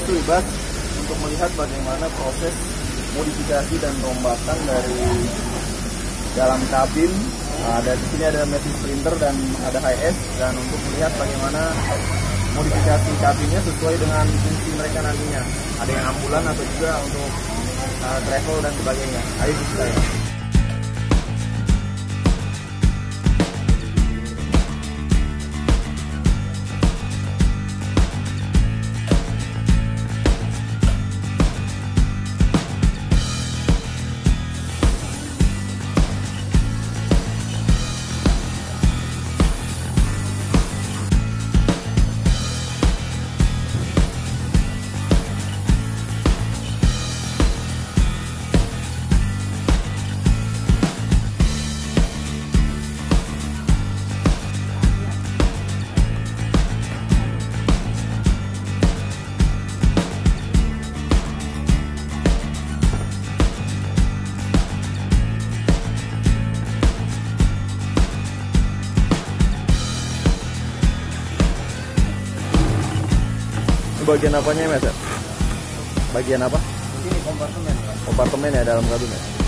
terlibat untuk melihat bagaimana proses modifikasi dan rombakan dari dalam kabin. Di sini ada mesin sprinter dan ada HS, dan untuk melihat bagaimana modifikasi kabinnya sesuai dengan fungsi mereka nantinya. Ada yang ambulan atau juga untuk travel dan sebagainya. Ayo kita ya. Bagian apanya ya, Mas? Bagian apa? Ini kompartemen. Kompartemen ya dalam kabin ya?